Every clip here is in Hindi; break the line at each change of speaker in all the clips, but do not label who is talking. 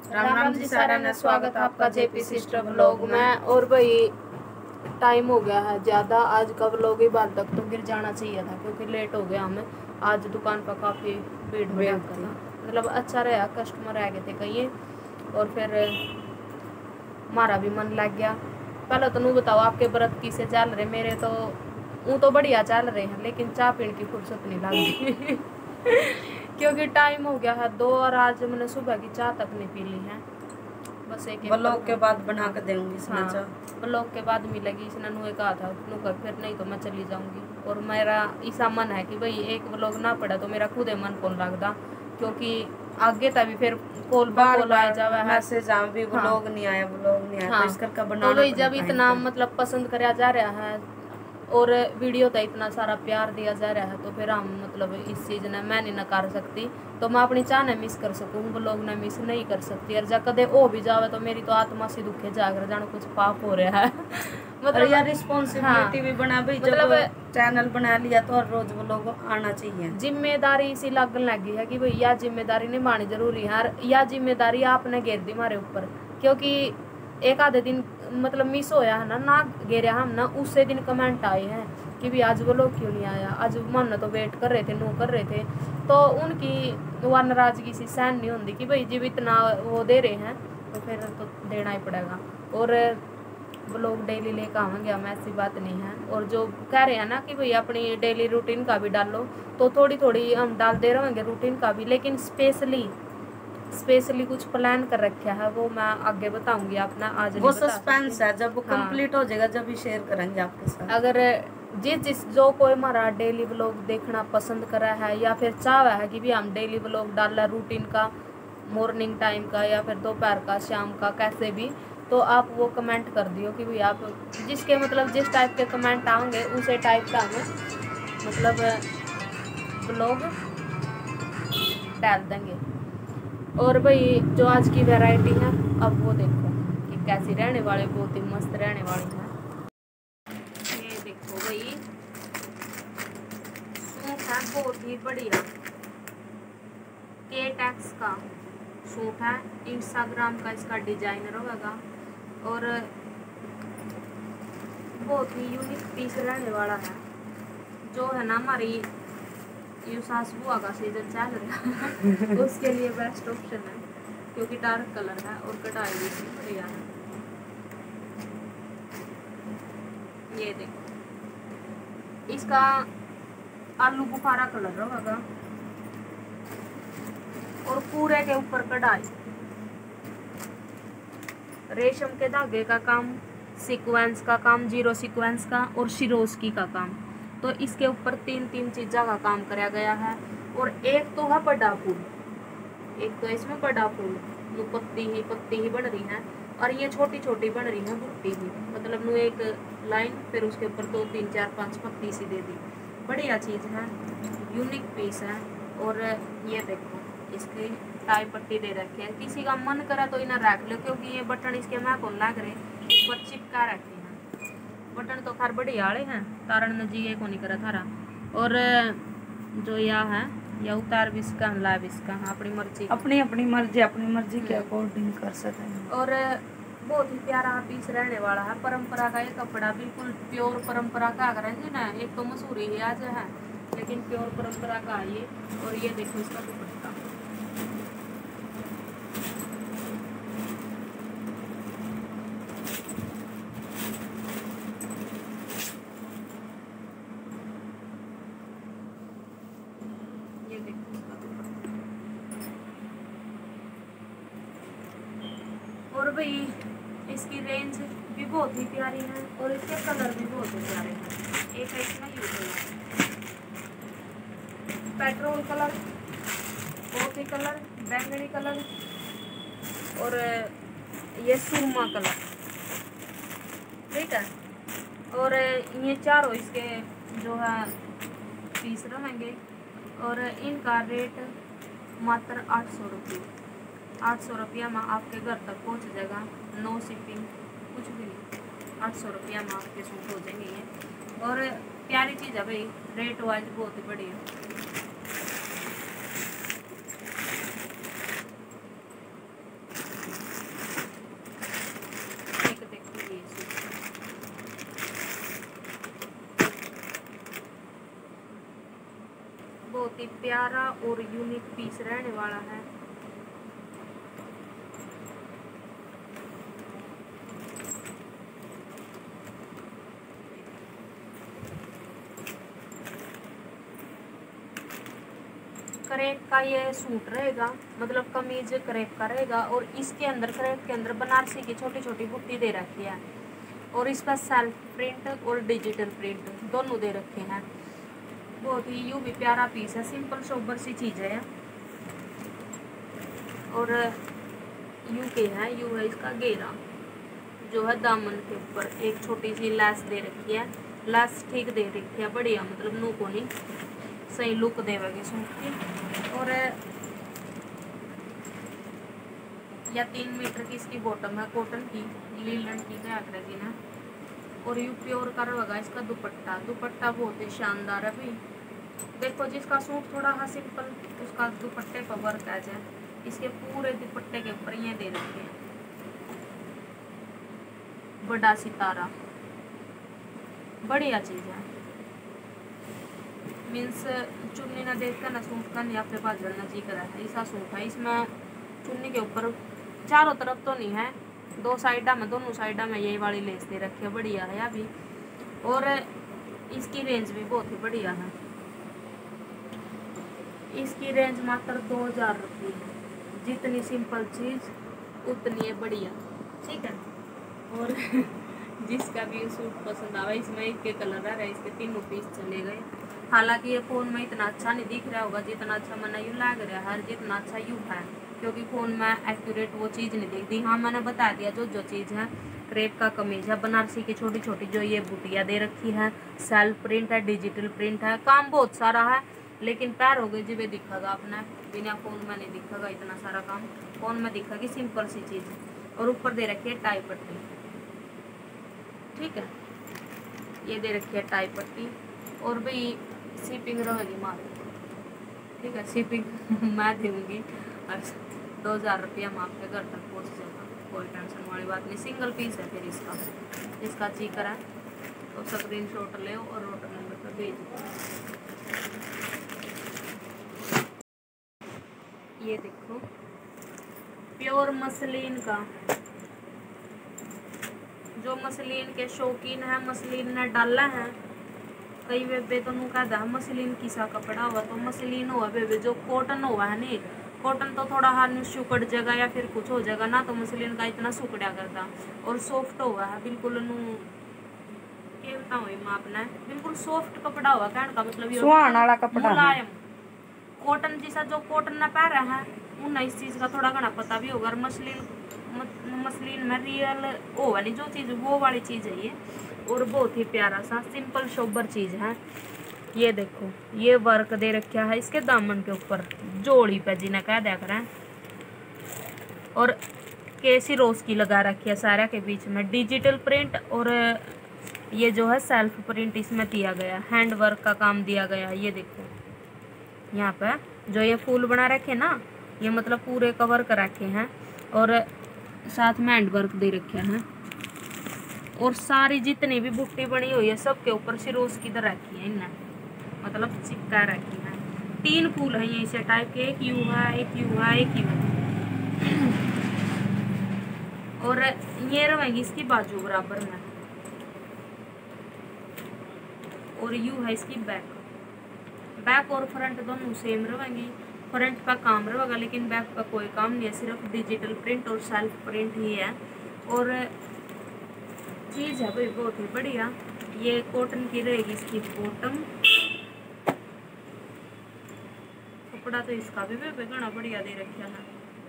राम राम जी सारा ने स्वागत है आपका जेपी सिस्टर ब्लॉग में। और भाई टाइम हो गया है ज़्यादा, आज का व्लॉग ही बाद तक तो गिर जाना चाहिए था क्योंकि लेट हो गया हमें। आज दुकान पर काफ़ी भीड़ भड़का था, मतलब अच्छा रहा, कस्टमर आ गए थे कहीं और फिर हमारा भी मन लग गया। पहले तो नू बताओ आपके व्रत किसे चल रहे? मेरे तो वो तो बढ़िया चल रहे हैं लेकिन चाय पीने की फुर्सत नहीं लगती क्योंकि टाइम हो गया है 2 और आज मैंने सुबह की चाय तक नहीं पी ली है। बस एक
ब्लॉग के बाद बना कर देंगी।
हाँ, ब्लॉग के बाद मिलेगी। इसने नुए कहा था नुका फिर नहीं तो मैं चली जाऊंगी। और मेरा ऐसा मन है कि भाई एक ब्लॉग ना पड़ा तो मेरा खुद मन को लगता, क्योंकि आगे तभी फिर कॉल बार आ जावा है
मैसेज आ भी ब्लॉग नहीं आया
हाँ,
तो इस करके बनाना
तो भाई जब इतना मतलब पसंद करा जा रहा है और वीडियो तो इतना सारा प्यार दिया जा रहा है तो फिर हम मतलब इस चीज़ ने मैं नहीं नकार सकती, तो मैं अपनी चाह ने मिस कर सकूँ, ब्लॉग ने मिस नहीं कर सकती। और जब कदे हो भी जावे तो मेरी तो आत्मा से दुखे जाकर जानो कुछ पाप हो रहा है मतलब
यार रिस्पॉन्सिबिलिटी भी बना भाई, मतलब चैनल बना लिया तो हर रोज ब्लॉग आना चाहिए।
जिम्मेदारी इसी लगन लगी है कि भाई यह जिम्मेदारी निभानी जरूरी है। यह जिम्मेदारी आपने घेर दी हमारे ऊपर, क्योंकि एक आधे दिन मतलब मिस होया है ना घेरा हम ना, उसे दिन कमेंट आए हैं कि भी आज वो लोग क्यों नहीं आया, आज मन तो वेट कर रहे थे, नो कर रहे थे, तो उनकी वह नाराजगी सी सहन नहीं होती कि भाई जब इतना वो दे रहे हैं तो फिर तो देना ही पड़ेगा। और ब्लॉग डेली लेकर आवेंगे हम, ऐसी बात नहीं है। और जो कह रहे हैं ना कि भाई अपनी डेली रूटीन का भी डालो, तो थोड़ी थोड़ी हम डालते रहेंगे रूटीन का भी, लेकिन स्पेशली कुछ प्लान कर रखा है, वो मैं आगे बताऊंगी। अपना आज
वो सस्पेंस है, जब वो कंप्लीट हो जाएगा जब भी शेयर करेंगे आपके साथ।
अगर जिस जो कोई हमारा डेली व्लॉग देखना पसंद करा है या फिर चाह है कि भी हम डेली व्लॉग डाला रूटीन का, मॉर्निंग टाइम का या फिर दोपहर का, शाम का, कैसे भी, तो आप वो कमेंट कर दियो कि भाई आप जिसके मतलब जिस टाइप के कमेंट आएंगे उसे टाइप का हमें मतलब व्लॉग डाल देंगे। और भाई जो आज की वैरायटी है अब वो देखो कि कैसी रहने वाले, बहुत ही मस्त रहने वाली है। ये देखो भाई सूट है बहुत ही बढ़िया, K-Tex का सूट है, इंस्टाग्राम का इसका डिजाइनर होगा और बहुत ही यूनिक पीस रहने वाला है। जो है ना हमारी ये सास बुआ का सीजन चल रहा है उसके लिए बेस्ट ऑप्शन है, क्योंकि डार्क कलर है और कढ़ाई भी बढ़िया है। ये देखो इसका आलू बुखारा कलर होगा और पूरे के ऊपर कढ़ाई, रेशम के धागे का काम, सीक्वेंस का काम, जीरो सीक्वेंस का और शिरोस्की का काम, तो इसके ऊपर तीन चीज़ों का काम कराया गया है। और एक तो है बड़ा फूल, एक तो इसमें बड़ा फूल, ये पत्ती ही बन रही है और ये छोटी बन रही है बुट्टी ही, मतलब नु एक लाइन फिर उसके ऊपर 2 3 4 5 पत्ती सी दे दी। बढ़िया चीज़ है, यूनिक पीस है। और ये देखो इसकी टाई पट्टी दे रखी है, किसी का मन करा तो इन्हें रख लो, क्योंकि ये बटन इसके मैं कौन लग रहे पर चिपका रखे हैं। बटन तो खैर बढ़िया वाले हैं, तारण ने जी को नहीं करा थारा। और जो यह है या उतार भी इसका ला भी इसका अपनी मर्जी
अपनी मर्जी के अकॉर्डिंग कर सकते।
और बहुत ही प्यारा पीस रहने वाला है, परंपरा का ये कपड़ा, बिल्कुल प्योर परंपरा का करेंगे ना, एक तो मसूरी ही आज है लेकिन प्योर परंपरा का ये। और ये देखो इसका दुपट्टा, ये देखो इसका दुपट्टा। और भाई इसकी रेंज भी बहुत ही प्यारी है और इसके कलर भी बहुत ही प्यारे हैं। एक है इसमें ये colour, petrol colour, coffee colour, बैंगनी कलर और ये सुरमा कलर, ठीक है। और ये चारों इसके जो है पीस रहेंगे और इनका रेट मात्र 800 रुपये। 800 रुपया में आपके घर तक पहुंच जाएगा, नो शिपिंग, कुछ भी नहीं, 800 रुपया में आपके सूट हो जाएंगे ये। और प्यारी चीज़ है भाई, रेट वाइज बहुत ही बढ़िया। बहुत ही प्यारा और यूनिक पीस रहने वाला है। क्रेप का ये सूट रहेगा, मतलब कमीज क्रेप का रहेगा और इसके अंदर क्रेप के अंदर बनारसी की छोटी छोटी बुट्टी दे रखी है और इस पर सेल्फ प्रिंट और डिजिटल प्रिंट दोनों दे रखे हैं। बहुत ही यूं भी प्यारा पीस है, सिंपल सोबर सी चीज़ है और यू के है, यू है इसका घेरा जो है दामन के ऊपर एक छोटी सी लैस दे रखी है। लैस ठीक दे रखी है, बढ़िया, मतलब नू को नहीं सही लुक देवेगी सूट की। और या 3 मीटर की इसकी बॉटम है, कॉटन की लीलन की क्या करेगी ना। और यू प्योर का रहेगा इसका दुपट्टा, दुपट्टा बहुत ही शानदार है भाई। देखो जिसका सूट थोड़ा हाँ सिंपल, उसका दुपट्टे पर वर्क आ जाए। इसके पूरे दुपट्टे के ऊपर ये दे रखे हैं बड़ा सितारा, बढ़िया चीज़ है। मीन्स चुन्नी ना देखकर ना सूट का नहीं आपके पास जलना जी करा है। ऐसा सूट है, इसमें चुन्नी के ऊपर चारों तरफ तो नहीं है, 2 साइडा में, दोनों साइडा में यही वाली लेस दे रखी है, बढ़िया है अभी। और इसकी रेंज भी बहुत ही बढ़िया है, इसकी रेंज मात्र 2000 रुपये है। जितनी सिंपल चीज़ उतनी है बढ़िया, ठीक है। और जिसका भी सूट पसंद आवा, इसमें एक के कलर है, इसके 3 पीस चले गए। हालांकि ये फ़ोन में इतना अच्छा नहीं दिख रहा होगा जितना अच्छा मैंने यूँ लग रहा है, जितना अच्छा यूँ है, क्योंकि फ़ोन में एक्यूरेट वो चीज़ नहीं दिखती। हाँ मैंने बता दिया जो चीज़ है। क्रेप का कमीज है, बनारसी की छोटी छोटी जो ये बुटियाँ दे रखी है, सेल्फ प्रिंट है, डिजिटल प्रिंट है, काम बहुत सारा है। लेकिन पैर हो गए जी वे दिखेगा अपना, बिना फ़ोन में नहीं दिखेगा इतना सारा काम, फ़ोन में दिखेगी सिंपल सी चीज़। और ऊपर दे रखी है टाई पट्टी, ठीक है, ये दे रखी है टाई पट्टी। और भाई शिपिंग रहेगी मात्र, ठीक है, शिपिंग मैं दूँगी और 2000 रुपया हम आपके घर तक पहुँच जाएगा, कोई टेंशन वाली बात नहीं। सिंगल पीस है फिर इसका जी करा तो स्क्रीनशॉट ले और ऑर्डर नंबर पर भेज दो। ये देखो प्योर मसलिन का, जो मसलिन के शौकीन है, मसलिन ने डाला है। कई बेबे तो नू कहता है मसलिन किसा कपड़ा हुआ, तो मसलिन हुआ बेबे, जो कॉटन हुआ है नहीं, कॉटन तो थोड़ा हाथ सुकड़ जाएगा या फिर कुछ हो जाएगा ना, तो मसलिन का इतना सुकड़ा करता। और सॉफ्ट हुआ है बिल्कुल, नू क्या बताऊँ मैं आपने, बिल्कुल सॉफ्ट कपड़ा हुआ, कहने का मतलब ये
सुहाना वाला कपड़ा,
मुलायम कॉटन जैसा। जो कॉटन ना पह रहा है उन इस चीज़ का थोड़ा घना पता भी होगा। और मसलिन में रियल वो वाली जो चीज़, वो वाली चीज़ है ये। और बहुत ही प्यारा सा सिंपल सोबर चीज़ है। ये देखो ये वर्क दे रखा है इसके दामन के ऊपर, जोड़ी पे जिन्हें कह दिया करें। और केसी रोज की लगा रखी है सारा के बीच में, डिजिटल प्रिंट। और ये जो है सेल्फ प्रिंट इसमें दिया गया, हैंड वर्क का काम दिया गया है। ये देखो यहाँ पे जो ये फूल बना रखे ना, ये मतलब पूरे कवर कर रखे हैं। और साथ में हैंड वर्क दे रखे हैं। और सारी जितनी भी बुट्टी बनी हुई है सबके ऊपर सिरोज की तरह रखी है इन्हें, मतलब चिपका रखी है। 3 फूल है ये इसे टाइप के, एक यू है, एक यू है, एक यू है। और ये रहेगी इसकी बाजू बराबर में, और यू है इसकी बैक। बैक और फ्रंट दोनों सेम रहेंगी। फ्रंट का काम रहेगा लेकिन बैक का कोई काम नहीं है, सिर्फ डिजिटल प्रिंट और सेल्फ प्रिंट ही है। और चीज़ है भाई बहुत ही बढ़िया। ये कॉटन की रहेगी इसकी बॉटम, कपड़ा तो इसका भी घना बढ़िया दे रखा है,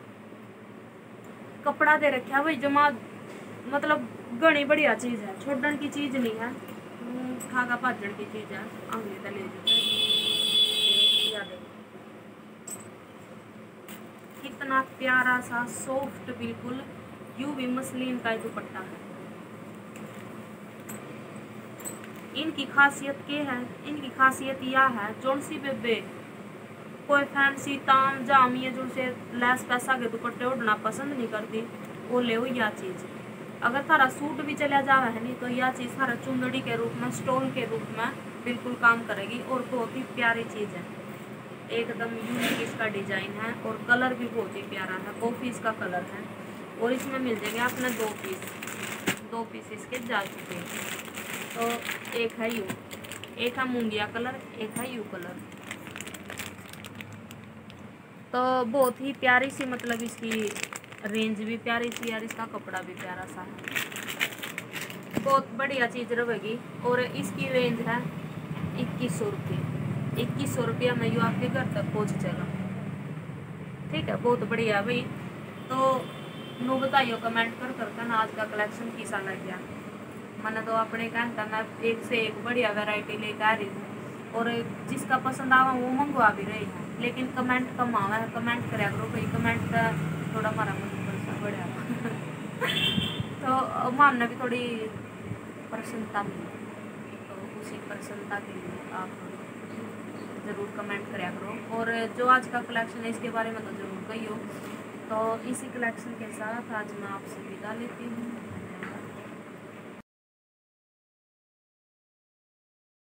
कपड़ा दे रखा भाई जमा, मतलब घनी बढ़िया चीज़ है, छोड़न की चीज़ नहीं है, खागा भाजन की चीज़ है। आगे तले कितना प्यारा सा सॉफ्ट बिल्कुल यू भी मसलिन का दुपट्टा है। इनकी खासियत क्या है, इनकी खासियत यह है जोन सी बेबे कोई फैंसी ताम जाम ये जो से लैस पैसा के दुपट्टे उड़ना पसंद नहीं करती, वो ले यह चीज़। अगर थारा सूट भी चला जावा है नहीं तो यह चीज़ थारा चुंदड़ी के रूप में, स्टोल के रूप में बिल्कुल काम करेगी। और बहुत ही प्यारी चीज़ है, एकदम यूनिक इसका डिजाइन है और कलर भी बहुत ही प्यारा है, कॉफी इसका कलर है। और इसमें मिल जाएंगे अपने दो पीस इसके जा चुके हैं। तो एक है यू, एक है मूंगिया कलर, एक है यू कलर। तो बहुत ही प्यारी सी, मतलब इसकी रेंज भी प्यारी सी और इसका कपड़ा भी प्यारा सा है, बहुत बढ़िया चीज़ रहेगी। और इसकी रेंज है 2100 रुपये। 2100 रुपया में यू आपके घर तक पहुँच जाएगा। ठीक है, बहुत बढ़िया भाई। तो नो बताइयो कमेंट कर करके ना आज का कलेक्शन कैसा लग गया। मैंने तो अपने कहता मैं एक से एक बढ़िया वैरायटी लेकर आ रही हूँ और जिसका पसंद आवा वो मंगवा भी रही है, लेकिन कमेंट कम आवा है। कमेंट कराया करो भाई, कमेंट का थोड़ा हमारा मन बढ़िया तो मानने भी थोड़ी प्रसन्नता मिली, तो उसी प्रसन्नता के लिए आप ज़रूर कमेंट कराया करो। और जो आज का कलेक्शन है इसके बारे में तो ज़रूर कहियो। तो इसी कलेक्शन के साथ आज मैं आपसे विदा लेती हूँ।